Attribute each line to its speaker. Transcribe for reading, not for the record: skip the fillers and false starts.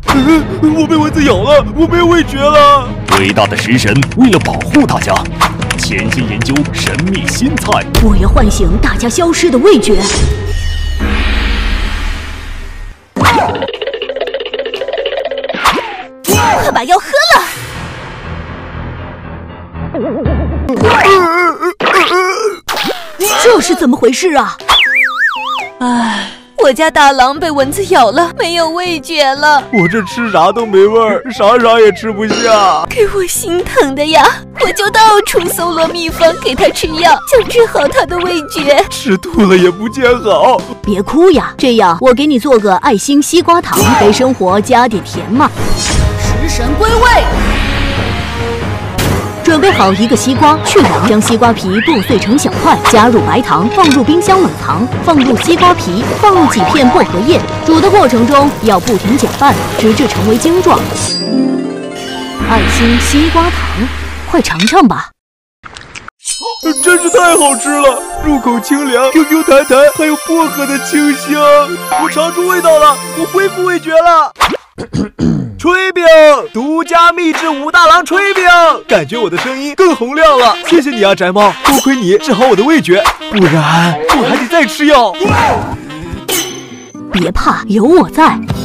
Speaker 1: 我被蚊子咬了，我没有味觉了。
Speaker 2: 伟大的食神为了保护大家，潜心研究神秘新菜。
Speaker 3: 我要唤醒大家消失的味觉。快把药喝了！这是怎么回事啊？
Speaker 4: 唉，我家大郎被蚊子咬了，没有味觉了。
Speaker 1: 我这吃啥都没味儿，啥也吃不下。
Speaker 4: 给我心疼的呀！我就到处搜罗秘方给他吃药，想治好他的味觉。
Speaker 1: 吃吐了也不见好。
Speaker 3: 别哭呀，这样我给你做个爱心西瓜糖，给生活加点甜嘛。食神归位。准备好一个西瓜，去瓤，将西瓜皮剁碎成小块，加入白糖，放入冰箱冷藏，放入西瓜皮，放入几片薄荷叶。煮的过程中要不停搅拌，直至成为晶状。爱心西瓜糖，快尝尝吧！
Speaker 1: 真是太好吃了，入口清凉 ，Q Q 弹弹，还有薄荷的清香。我尝出味道了，我恢复味觉了。炊饼，独家秘制武大郎炊饼，感觉我的声音更洪亮了。谢谢你啊，宅猫，多亏你治好我的味觉，不然我还得再吃药。
Speaker 3: 别怕，有我在。